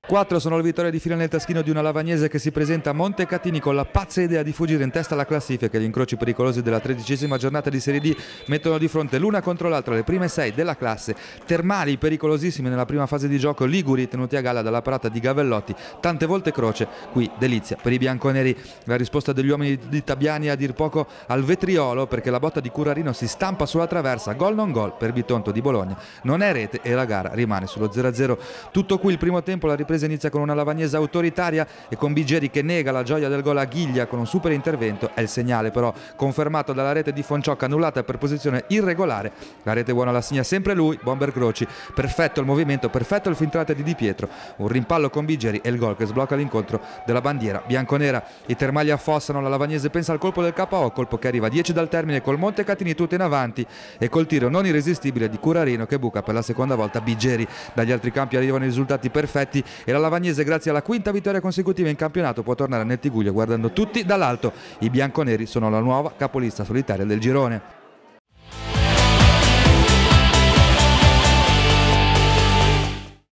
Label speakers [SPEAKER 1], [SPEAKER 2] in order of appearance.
[SPEAKER 1] 4 sono le vittorie di fila nel taschino di una Lavagnese che si presenta a Montecatini con la pazza idea di fuggire in testa alla classifica. Gli incroci pericolosi della 13ª giornata di Serie D mettono di fronte l'una contro l'altra le prime 6 della classe. Termali pericolosissimi nella prima fase di gioco, liguri tenuti a galla dalla parata di Gavellotti, tante volte croce, qui delizia per i bianconeri. La risposta degli uomini di Tabiani è a dir poco al vetriolo, perché la botta di Curarino si stampa sulla traversa, gol non gol per Bitonto di Bologna, non è rete e la gara rimane sullo 0-0. Tutto qui il primo tempo, la ripresa inizia con una Lavagnese autoritaria e con Bigeri che nega la gioia del gol a Ghiglia con un super intervento. È il segnale però confermato dalla rete di Fonciocca annullata per posizione irregolare. La rete buona la segna sempre lui, Bomber Croci. Perfetto il movimento, perfetto il filtrate di Di Pietro, un rimpallo con Bigeri e il gol che sblocca l'incontro della bandiera bianconera. I termali affossano, la Lavagnese pensa al colpo del KO, colpo che arriva a 10 dal termine col Montecatini tutto in avanti e col tiro non irresistibile di Curarino che buca per la seconda volta Bigeri. Dagli altri campi arrivano i risultati perfetti e la Lavagnese, grazie alla quinta vittoria consecutiva in campionato, può tornare nel Tiguglio guardando tutti dall'alto. I bianconeri sono la nuova capolista solitaria del girone.